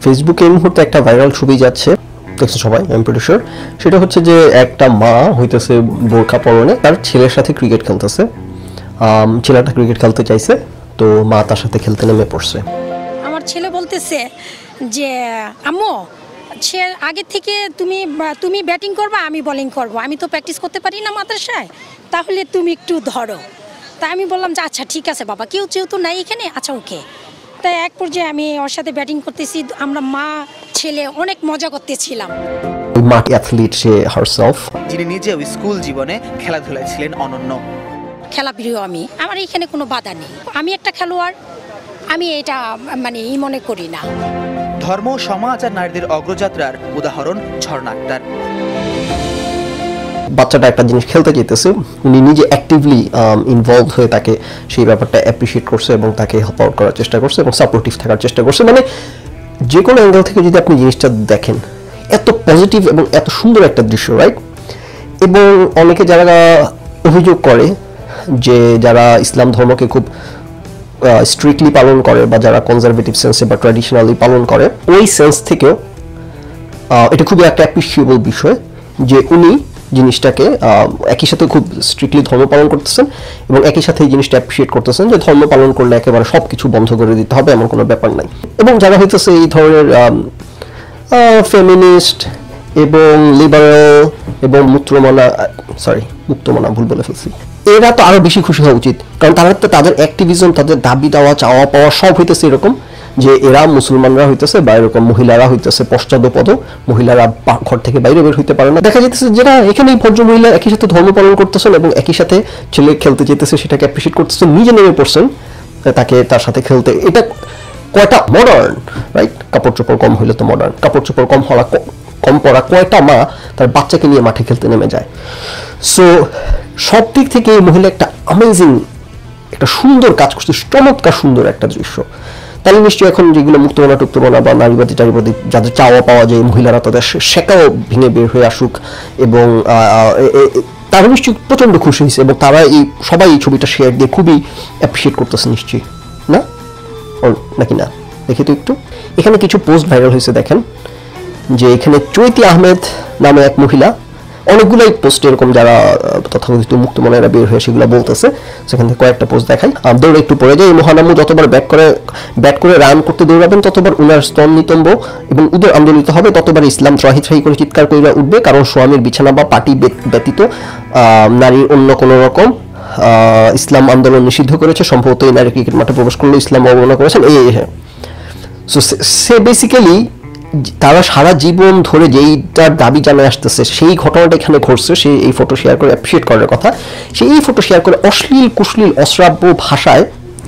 ফেসবুকে এই মুহূর্তে একটা ভাইরাল ছবি যাচ্ছে, দেখছো সবাই, আই এম প্রিটি শিওর। সেটা হচ্ছে যে একটা মা হইতেছে বোরকা পরনে তার ছেলের সাথে ক্রিকেট খেলতেছে। ছেলেটা ক্রিকেট খেলতে চাইছে, তো মা তার সাথে খেলতে নেমে পড়ছে। আমার ছেলে বলতেছে যে আম্মু আগে থেকে তুমি ব্যাটিং করবা, আমি বোলিং করব, আমি তো প্র্যাকটিস করতে পারি না মাদ্রাসায়, তাহলে তুমি একটু ধরো। তাই আমি বললাম যে আচ্ছা ঠিক আছে বাবা, কেউ যেহেতু নাই এখানে, আচ্ছা ওকে। তাই এক পর্যায়ে আমি ওর সাথে ব্যাটিং করতেছি, আমরা মা ছেলে অনেক মজা করতেছিলাম। মা অ্যাথলিট সে হারসেলফ, যিনি নিজেও স্কুল জীবনে খেলাধুলায় ছিলেন অনন্য। খেলা প্রিয় আমি, আমার এখানে কোনো বাধা নেই, আমি একটা খেলোয়াড়, আমি এটা মনে করি না। ধর্ম, সমাজ আর নারীদের অগ্রযাত্রার উদাহরণ ঝর্ণা আক্তার। বাচ্চাটা একটা জিনিস খেলতে চাইতেছে, উনি নিজে অ্যাক্টিভলি ইনভলভ হয়ে তাকে সেই ব্যাপারটা অ্যাপ্রিসিয়েট করছে এবং তাকে হেল্প আউট করার চেষ্টা করছে এবং সাপোর্টিভ থাকার চেষ্টা করছে। মানে যে কোনো অ্যাঙ্গেল থেকে যদি আপনি জিনিসটা দেখেন, এত পজিটিভ এবং এত সুন্দর একটা দৃশ্য, রাইট? এবং অনেকে যারা অভিযোগ করে যে যারা ইসলাম ধর্মকে খুব স্ট্রিক্টলি পালন করে বা যারা কনজারভেটিভ সেন্সে বা ট্র্যাডিশনালি পালন করে, ওই সেন্স থেকেও এটা খুবই একটা অ্যাপ্রিসিয়েবল বিষয় যে উনি জিনিসটাকে একই সাথে খুব স্ট্রিক্টলি ধর্ম পালন করতেছেন এবং একই সাথে এই জিনিসটা অ্যাপ্রিসিয়েট করতেছেন যে ধর্ম পালন করলে একেবারে সব কিছু বন্ধ করে দিতে হবে এমন কোনো ব্যাপার নাই। এবং যারা হইতেছে এই ধরনের ফেমিনিস্ট এবং লিবারেল এবং মুক্তমনা ভুল বলে ফেলছি, এরা তো আরো বেশি খুশি হওয়া উচিত, কারণ তারা তো তাদের অ্যাক্টিভিজম, তাদের দাবি দেওয়া, চাওয়া পাওয়া সব হইতেছে এরকম যে এরা মুসলমানরা হইতেছে বা এরকম মহিলারা হইতেছে পশ্চাৎপদ, মহিলারা ঘর থেকে বাইরে বের হইতে পারে না। দেখা যেতেছে যেটা এখানেই ভদ্র মহিলা একই সাথে ধর্ম পালন করতেছেন এবং একই সাথে ছেলে খেলতে যেতেছে, সেটাকে অ্যাপ্রিসিয়েট করতেছেন, নিজে নেমে পড়ছেন তাকে তার সাথে খেলতে। এটা কয়টা মডার্ন, রাইট? কাপড় চোপড় কম হইলে তো মডার্ন, কাপড় চোপড় কম পরা কয়টা মা তার বাচ্চাকে নিয়ে মাঠে খেলতে নেমে যায়। সো সব দিক থেকে এই মহিলা একটা অ্যামেজিং, একটা সুন্দর কাজ করছে, চমৎকার সুন্দর একটা দৃশ্য। তাহলে নিশ্চয়ই এখন যেগুলো মুক্তমনা বা নারীবাদী টারীবাদী যাদের চাওয়া পাওয়া যায়, মহিলারা তাদের শেখাও ভেঙে বের হয়ে আসুক, এবং তারা নিশ্চয়ই প্রচন্ড খুশি হয়েছে এবং তারা সবাই এই ছবিটা শেয়ার দিয়ে খুবই অ্যাপ্রিসিয়েট করতেছে নিশ্চয়ই, না? নাকি না? দেখি তো একটু, এখানে কিছু পোস্ট ভাইরাল হয়েছে, দেখেন যে এখানে চৈতি আহমেদ নামে এক মহিলা, অনেকগুলাই পোস্ট এরকম যারা তথাকথিত মুক্তমনারা বের হয়ে সেগুলো বলতেছে, সেখান থেকে কয়েকটা পোস্ট দেখাই। দৌড়ে একটু পড়ে যায়, এই মহানামু যতবার ব্যাট করে রান করতে দৌড়াবেন ততবার উনার স্তন নিতম্ব এবং উদর আন্দোলিত হবে, ততবার ইসলাম ত্রাহি ত্রাহি করে চিৎকার করে উঠবে, কারণ স্বামীর বিছানা বা পার্টি ব্যতীত নারীর অন্য কোনো রকম ইসলাম আন্দোলন নিষিদ্ধ করেছে, সম্ভবত এই নারী ক্রিকেট মাঠে প্রবেশ করলে ইসলাম অবমাননা করেছেন। সো সে বেসিক্যালি তারা সারা জীবন ধরে যেইটার দাবি জানায় আসতেছে সেই ঘটনাটা এখানে ঘটছে, সে এই ফটো শেয়ার করে অ্যাপ্রিসিয়েট করার কথা, সে এই ফটো শেয়ার করে অশ্লীল কুশ্লীল অশ্রাব্য ভাষায়,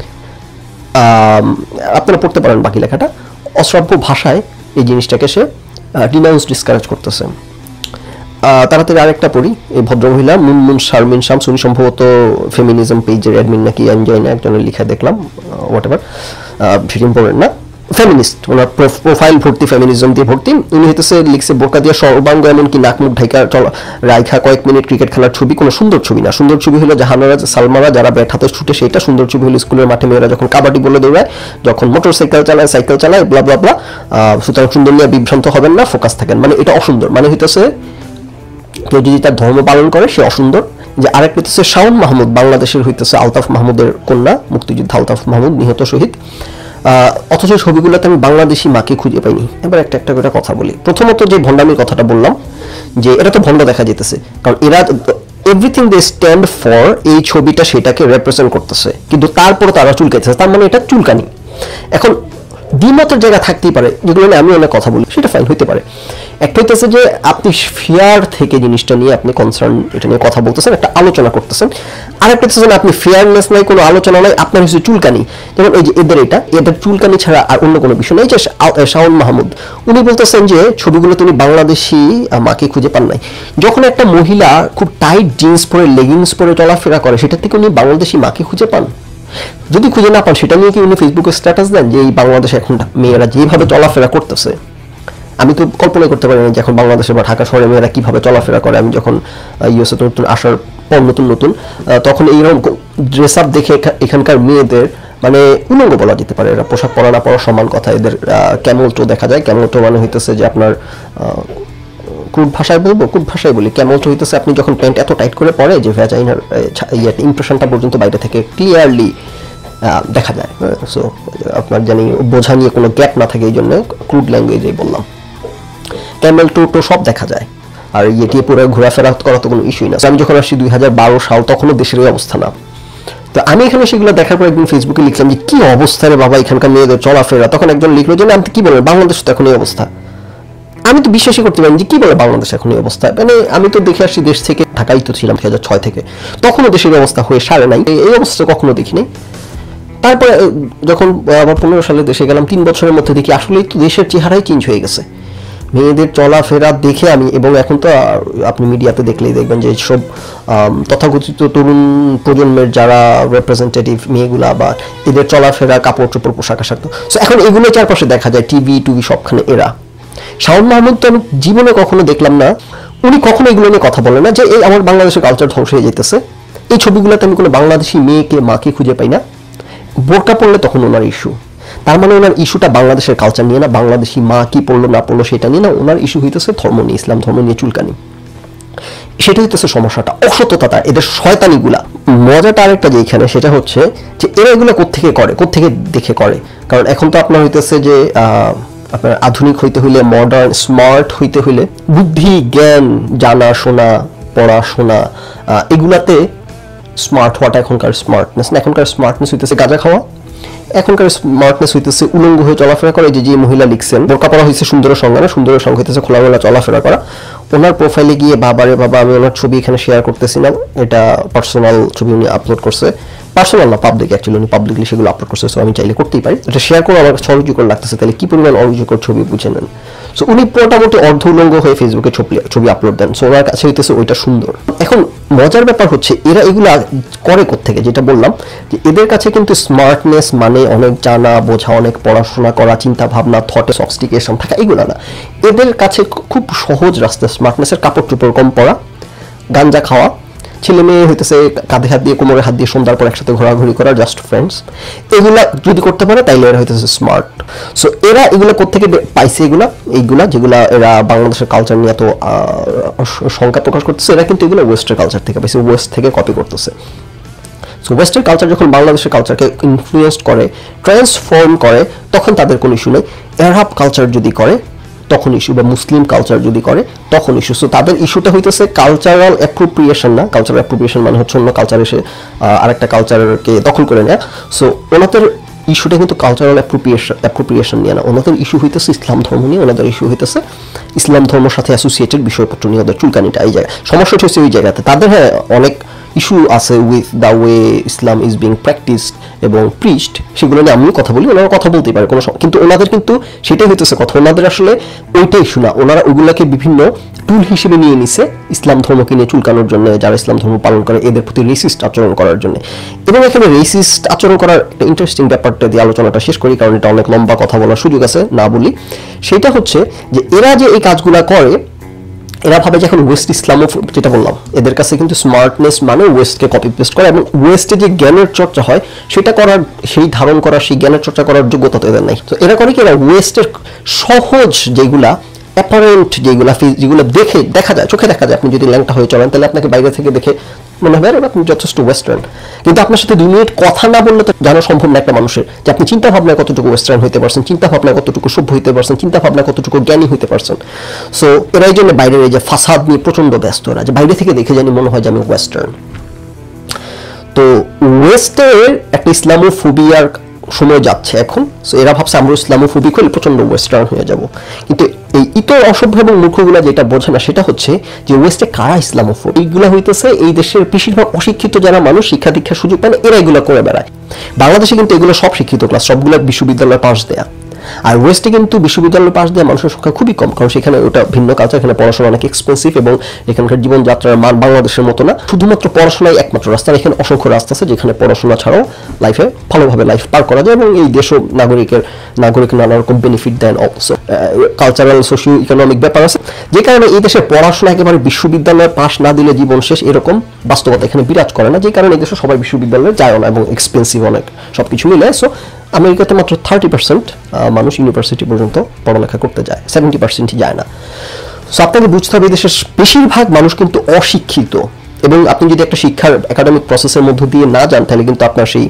আপনারা পড়তে পারেন বাকি লেখাটা, অশ্রাব্য ভাষায় এই জিনিসটাকে সে ডিনাউন্স ডিসকারেজ করতেছে। তাড়াতাড়ি আরেকটা পড়ি, এই ভদ্রমহিলা মুনমুন শারমিন শামস, উনি সম্ভবত ফেমিনিজম পেজের অ্যাডমিন নাকি আমি জানি না, একজনের লেখা দেখলাম, হোয়াট এভার, সেটা ইম্পর্টেন্ট না, ফেমিনিস্ট, ওনার প্রোফাইল ভর্তি ফেমিনিজম দিয়ে ভর্তি। উনি হইতেছে লিখছে বোরকা দিয়ে সর্বাঙ্গ এমনকি নাক মুখ ঢাকা রাইখা কয়েক মিনিট ক্রিকেট খেলার ছবি, কোনো সুন্দর ছবি না। সুন্দর ছবি হলো জাহানারা সালমারা যারা ব্যাট হাতে ছুটে সেইটা সুন্দর ছবি হলো, স্কুলের মাঠে মেয়েরা যখন কাবাডি বলে দৌড়ায়, যখন মোটর সাইকেল চালায় ব্লা ব্লা ব্লা। সুতরাং সুন্দর নিয়ে বিভ্রান্ত হবেন না, ফোকাস থাকেন, মানে এটা অসুন্দর, মানে হইতেছে কেউ যদি তার ধর্ম পালন করে সে অসুন্দর। যে আরেক হইতেছে শাওন মাহমুদ, বাংলাদেশের হইতেছে আলতাফ মাহমুদের কন্যা, মুক্তিযোদ্ধা আলতাফ মাহমুদ নিহত শহীদ, অথচ ছবিগুলোতে আমি বাংলাদেশি মাকে খুঁজে পাইনি। এবার একটা একটা করে কথা বলি। প্রথমত যে ভণ্ডামির কথাটা বললাম, যে এটা তো ভণ্ড দেখা যেতেছে, কারণ এরা এভরিথিং দে স্ট্যান্ড ফর, এই ছবিটা সেটাকে রিপ্রেজেন্ট করতেছে, কিন্তু তারপরে তারা চুলকাইতেছে, তার মানে এটা চুলকানি। এখন দ্বিমতের জায়গা থাকতেই পারে, যেগুলো নিয়ে আমি অনেক কথা বলি, সেটা ফাইন হইতে পারে। একটা হইতেছে যে আপনি ফেয়ার থেকে জিনিসটা নিয়ে আপনি কনসার্ন, এটা নিয়ে কথা বলতেছেন, একটা আলোচনা করতেছেন। আরেকটা হচ্ছে আপনি ফেয়ারনেস নাই, কোনো আলোচনা নাই, আপনার হচ্ছে চুলকানি। যেমন এই যে এদের চুলকানি ছাড়া আর অন্য কোনো বিষয় নেই। যে শাওন মাহমুদ উনি বলতেছেন যে ছবিগুলো তিনি বাংলাদেশি মাকে খুঁজে পান নাই। যখন একটা মহিলা খুব টাইট জিন্স পরে লেগিংস পরে চলাফেরা করে, সেটা থেকে উনি বাংলাদেশি মাকে খুঁজে পান? যদি খুঁজে না পান, সেটা নিয়ে কি উনি ফেসবুকে স্ট্যাটাস দেন যে এই বাংলাদেশে এখন মেয়েরা যেভাবে চলাফেরা করতেছে, আমি তো কল্পনা করতে পারি না যে এখন বাংলাদেশে বা ঢাকা শহরে মেয়েরা কিভাবে চলাফেরা করে। আমি যখন ইউএসএ নতুন আসার পর নতুন তখন এইরকম ড্রেস আপ দেখে এখানকার মেয়েদের মানে উলঙ্গ বলা যেতে পারে। এরা পোশাক পরা না পরা সমান কথা। এদের ক্যামেল টো দেখা যায়। ক্যামেল টো মানে হইতেছে যে আপনার ক্রুড ভাষায় বলবো, ক্রুড ভাষায় বলি, ক্যামেল টো হইতেছে আপনি যখন প্যান্ট এত টাইট করে পরে যে ভ্যাজাইনার ইমপ্রেশনটা পর্যন্ত বাইরে থেকে ক্লিয়ারলি দেখা যায়। সো আপনার জানি বোঝা নিয়ে কোনো গ্যাপ না থাকে, এই জন্য ক্রুড ল্যাঙ্গুয়েজেই বললাম। ক্যামেল টো সব দেখা যায়, আর এটি পুরো ঘোরাফেরা করা তো কোনো ইস্যুই না। আমি যখন আসছি 2012 সাল, তখনও দেশের এই অবস্থা না। তো আমি এখানে সেগুলো দেখার পর একদিন ফেসবুকে লিখলাম যে কি অবস্থা রে বাবা এখানকার মেয়েদের চলাফেরা। তখন একজন লিখলো যে আমি কি বলবো, বাংলাদেশ তো এখন এই অবস্থা। আমি তো বিশ্বাসই করতে পারি যে কি বলে বাংলাদেশ এখন এই অবস্থা। মানে আমি তো দেখে আসছি দেশ থেকে, ঢাকায় তো ছিলাম 2006 থেকে, তখনও দেশের অবস্থা হয়ে সারে নাই, এই অবস্থা কখনো দেখিনি। তারপরে যখন আবার 15 সালে দেশে গেলাম, 3 বছরের মধ্যে দেখি আসলেই তো দেশের চেহারাই চেঞ্জ হয়ে গেছে। মেয়েদের চলাফেরা দেখে আমি, এবং এখন তো আপনি মিডিয়াতে দেখলেই দেখবেন যে সব তথাকথিত তরুণ প্রজন্মের যারা রিপ্রেজেন্টেটিভ মেয়েগুলা বা এদের চলাফেরা, কাপড় চোপড়, পোশাক আশাক, তো এখন এগুলো চারপাশে দেখা যায়, টিভি সবখানে এরা। শাওন মাহমুদ তো আমি জীবনে কখনো দেখলাম না, উনি কখনো এগুলো নিয়ে কথা বলেন না যে এই আমার বাংলাদেশের কালচার ধ্বংস হয়ে যেতেছে। এই ছবিগুলোতে আমি কোনো বাংলাদেশি মেয়েকে, মাকে খুঁজে পাই না। বোরকা পড়লে তখন ওনার ইস্যু, তার মানে ওনার ইস্যুটা বাংলাদেশের কালচার নিয়ে না, বাংলাদেশি মা কি পড়লো না পড়লো সেটা নিয়ে না, ওনার ইস্যু হইতেছে ধর্ম নিয়ে, ইসলাম ধর্ম নিয়ে চুলকানি। সেটা হইতেছে সমস্যাটা, অসততা, এদের শয়তানিগুলা। মজাটা আরেকটা যে এখানে, সেটা হচ্ছে যে এরা এগুলো কোত্থেকে করে, কোত্থেকে দেখে করে। কারণ এখন তো আপনার হইতেছে যে আপনার আধুনিক হইতে হইলে, মডার্ন স্মার্ট হইতে হইলে বুদ্ধি, জ্ঞান, জানা শোনা, পড়াশোনা, এগুলাতে স্মার্ট হওয়াটা এখনকার স্মার্টনেস না। এখনকার স্মার্টনেস হইতেছে গাঁজা খাওয়া, এখনকার স্মার্টনেস হইতেছে উলঙ্গ হয়ে চলাফেরা করা। যে মহিলা লিখছেন বোরকা পরা হয়েছে সুন্দরের সঙ্গে না, সুন্দরের সঙ্গে হইতেছে খোলামেলা চলাফেরা করা। ওনার প্রোফাইলে গিয়ে বাবারে বাবা, আমি ওনার ছবি এখানে শেয়ার করতেছি না, এটা পার্সোনাল ছবি উনি আপলোড করছে, পার্সোনাল না পাবলিক, অ্যাকচুয়ালি উনি পাবলিকলি সেগুলো আপলোড করছে। সো আমি চাইলে করতেই পারি, এটা শেয়ার করে আমার অরুচিকর লাগতেছে, তাহলে কি পরিমাণ অরুচিকর ছবি বুঝে নেন। সো উনি মোটামুটি অর্ধ উলঙ্গ হয়ে ফেসবুকে ছবি আপলোড দেন। সো ওনার কাছে হইতেছে ওইটা সুন্দর। এখন মজার ব্যাপার হচ্ছে এরা এগুলো করে কোত্থেকে, যেটা বললাম যে এদের কাছে কিন্তু স্মার্টনেস মানে অনেক জানা বোঝা, অনেক পড়াশোনা করা, চিন্তা ভাবনা, থটে সফিস্টিকেশন থাকা, এগুলো না। এদের কাছে খুব সহজ রাস্তা স্মার্টনেসের, কাপড় চোপড় কম পরা, গাঞ্জা খাওয়া, ছেলে মেয়ে হইতেছে কাঁধে হাত দিয়ে, কোমরে হাত দিয়ে সন্ধ্যার পর একসাথে ঘোরাঘুরি করা, জাস্ট ফ্রেন্ডস। এগুলা যদি করতে পারে তাইলে এরা হইতেছে স্মার্ট। সো এরা এগুলো কোত্থেকে পাইছে, এইগুলা যেগুলা এরা বাংলাদেশের কালচার নিয়ে এত শঙ্কা প্রকাশ করতেছে, এরা কিন্তু এগুলো ওয়েস্টের কালচার থেকে পাইছে, ওয়েস্ট থেকে কপি করতেছে। সো ওয়েস্টার্ন কালচার যখন বাংলাদেশের কালচারকে ইনফ্লুয়েন্স করে, ট্রান্সফর্ম করে, তখন তাদের কোনো ইস্যু নেই। আরব কালচার যদি করে তখন ইস্যু, বা মুসলিম কালচার যদি করে তখন ইস্যু। সো তাদের ইস্যুটা হইতেছে কালচারাল অ্যাপ্রোপ্রিয়েশন না। কালচারাল অ্যাপ্রোপ্রিয়েশন মানে হচ্ছে অন্য কালচার এসে আরেকটা কালচারকে দখল করে নেয়। সো ওনাদের ইস্যুটা কিন্তু কালচারাল অ্যাপ্রোপ্রিয়েশন নিয়ে না, ওনাদের ইস্যু হইতেছে ইসলাম ধর্ম নিয়ে, ওনাদের ইস্যু হইতেছে ইসলাম ধর্মের সাথে অ্যাসোসিয়েটেড বিষয়পত্র নিয়ে ওদের চুলকানিটা। এই জায়গায় সমস্যাটা হচ্ছে ওই জায়গাতে। তাদের হ্যাঁ অনেক ইস্যু আছে with the way Islam is being practised এবং প্রিচড, সেগুলো নিয়ে আমিও কথা বলি, ওনারা কথা বলতেই পারে কোনো, কিন্তু ওনাদের কিন্তু সেটাই হইতেছে কথা, ওনাদের আসলে ওইটাই ইস্যু না। ওনারা ওইগুলোকে বিভিন্ন টুল হিসেবে নিয়ে নিছে ইসলাম ধর্মকে নিয়ে চুলকানোর জন্য, যারা ইসলাম ধর্ম পালন করে এদের প্রতি রেসিস্ট আচরণ করার জন্য। এবং এখানে রেসিস্ট আচরণ করার একটা ইন্টারেস্টিং ব্যাপারটা দিয়ে আলোচনাটা শেষ করি, কারণ এটা অনেক লম্বা কথা বলার সুযোগ আছে, না বলি। সেটা হচ্ছে যে এরা যে এই কাজগুলা করে, এরা ভাবে যে এখন ওয়েস্ট ইসলামও, যেটা বললাম, এদের কাছে কিন্তু স্মার্টনেস মানে ওয়েস্টকে কপি পেস্ট করা, এবং ওয়েস্টে যে জ্ঞানের চর্চা হয় সেটা করার, সেই ধারণ করার, সেই জ্ঞানের চর্চা করার যোগ্যতা তো এদের নাই। তো এরা করে কি, এরা ওয়েস্টের সহজ যেগুলা অ্যাপারেন্ট, যেগুলো দেখা যায়, চোখে দেখা যায়, আপনি যদি ল্যাংটা হয়ে চলেন তাহলে আপনাকে বাইরে থেকে দেখে মনে হবে আপনি যথেষ্ট ওয়েস্টার্ন, কিন্তু আপনার সাথে 2 মিনিট কথা না বললে তো জানা সম্ভব না একটা মানুষের যে আপনি চিন্তা ভাবনায় কতটুকু ওয়েস্টার্ন হইতে পারছেন, চিন্তা ভাবনায় কতটুকু সভ্য হইতে পারছেন, চিন্তা ভাবনায় কতটুকু জ্ঞানী হইতে পারছেন। সো এরা এই জন্য বাইরের এই যে ফাসাদ নিয়ে প্রচন্ড ব্যস্ত, এরা যে বাইরে থেকে দেখে জানি মনে হয় যে আমি ওয়েস্টার্ন। তো ওয়েস্টের একটা ইসলামোফোবিয়ার সময় যাচ্ছে এখন। সো এরা ভাবছে আমরা ইসলামোফোবিক হলে প্রচন্ড ওয়েস্টার্ন হয়ে যাব, কিন্তু এই ইতর অসভ্য এবং মূর্খগুলা যেটা বোঝে না সেটা হচ্ছে যে ওয়েস্টে কারা ইসলামোফোব। এইগুলা হইতেছে এই দেশের বেশিরভাগ অশিক্ষিত যারা মানুষ, শিক্ষা দীক্ষার সুযোগ পায় না, এরা এগুলো করে বেড়ায়। বাংলাদেশে কিন্তু এগুলো সব শিক্ষিত ক্লাস, সবগুলো বিশ্ববিদ্যালয়ে পাস দেয়া। আর ওয়েস্টে কিন্তু বিশ্ববিদ্যালয় পাশ দিয়ে মানুষের সংখ্যা খুবই কম, কারণ সেখানে ওটা ভিন্ন কালচার, এখানে পড়াশোনা অনেক এক্সপেন্সিভ এবং এখানকার জীবনযাত্রার মান বাংলাদেশের মতো না। শুধুমাত্র পড়াশোনাই একমাত্র রাস্তা, এখানে অসংখ্য রাস্তা আছে যেখানে পড়াশোনা ছাড়াও লাইফে ভালোভাবে লাইফ পার করা যায় এবং এই দেশও নাগরিক নানা রকম বেনিফিট দেন। অলসো কালচারাল সোশিও ইকোনমিক ব্যাপার আছে, যে কারণে এই দেশে পড়াশোনা একেবারে বিশ্ববিদ্যালয়ে পাশ না দিলে জীবন শেষ এরকম বাস্তবতা এখানে বিরাজ করে না, যে কারণে এই দেশে সবাই বিশ্ববিদ্যালয়ে যায় না এবং এক্সপেন্সিভ অনেক সবকিছু মিলে। সো আমেরিকাতে মাত্র 30% মানুষ ইউনিভার্সিটি পর্যন্ত পড়ালেখা করতে যায়, 70%ই যায় না। সো আপনাকে বুঝতে হবে দেশের বেশিরভাগ মানুষ কিন্তু অশিক্ষিত, এবং আপনি যদি একটা শিক্ষার একাডেমিক প্রসেসের মধ্য দিয়ে না যান তাহলে কিন্তু আপনার সেই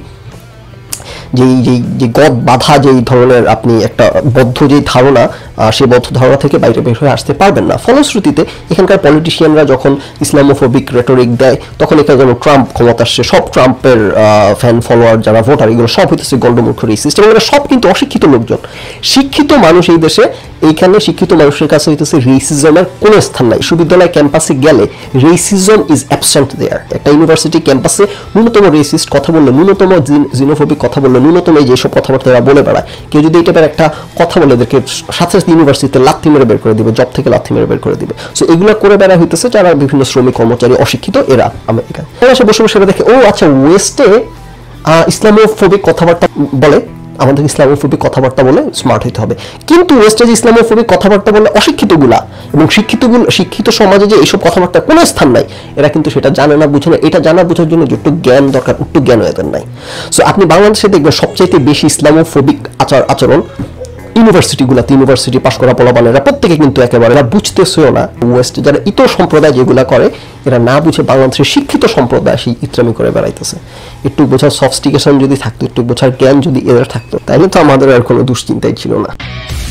যে গদ বাধা যেই ধরনের আপনি একটা বদ্ধ যে ধারণা, সেই বদ্ধ ধারণা থেকে বাইরে বের হয়ে আসতে পারবেন না। ফলশ্রুতিতে এখানকার পলিটিশিয়ানরা যখন ইসলামোফোবিক রেটরিক দেয় তখন এখানে যেন ট্রাম্প ক্ষমতা আসছে, সব ট্রাম্পের ফ্যান ফলোয়ার যারা ভোটার এগুলো সব হইতেছে গণ্ডমূর্খ রেসিস্ট, এবং এরা সব কিন্তু অশিক্ষিত লোকজন। শিক্ষিত মানুষ এই দেশে, এইখানে শিক্ষিত মানুষের কাছে হইতেছে রেসিজমের কোনো স্থান নাই। বিশ্ববিদ্যালয় ক্যাম্পাসে গেলে রেসিজম ইজ অ্যাবসেন্ট দেয়ার। একটা ইউনিভার্সিটি ক্যাম্পাসে ন্যূনতম রেসিস্ট কথা বললে, ন্যূনতম জিনোফোবিক কথা বললে, ন্যূনতম এই যেসব কথাবার্তা এরা বলে বেড়ায়, কেউ যদি এটা একটা কথা বলে এদেরকে সাথে সাথে ইউনিভার্সিটিতে লাথি মেরে বের করে দিবে, জব থেকে লাথি মেরে বের করে দিবে। সো এগুলো করে বেড়া হইতেছে যারা বিভিন্ন শ্রমিক কর্মচারী অশিক্ষিত এরা আমেরিকায়। এরা বসে বসে দেখে ও আচ্ছা ওয়েস্টে ইসলামোফোবিক কথাবার্তা বলে, আমাদের ইসলামোফোবিক কথাবার্তা বলে স্মার্ট হইতে হবে। কিন্তু ওয়েস্টে যে ইসলামোফোবিক কথাবার্তা বলে অশিক্ষিতগুলা এবং শিক্ষিত সমাজে যে এইসব কথাবার্তা কোনো স্থান নাই, এরা কিন্তু সেটা জানে না, বুঝে না। এটা জানা বোঝার জন্য যে একটু জ্ঞান দরকার, একটু জ্ঞান এদের নাই। সো আপনি বাংলাদেশে দেখবেন সবচাইতে বেশি ইসলামোফোবিক আচরণ ইউনিভার্সিটিগুলাতে, ইউনিভার্সিটি পাশ করা পোলাপানেরা প্রত্যেকে কিন্তু একেবারে বুঝতেছেও না। ওয়েস্টে যারা ইতর সম্প্রদায় যেগুলা করে এরা না বুঝে বাংলাদেশের শিক্ষিত সম্প্রদায় সেই ইত্রামি করে বেড়াইতেছে। একটু বোঝার সফিস্টিকেশন যদি থাকতো, একটু বোঝার জ্ঞান যদি এদের থাকতো, তাহলে তো আমাদের আর কোনো দুশ্চিন্তাই ছিল না।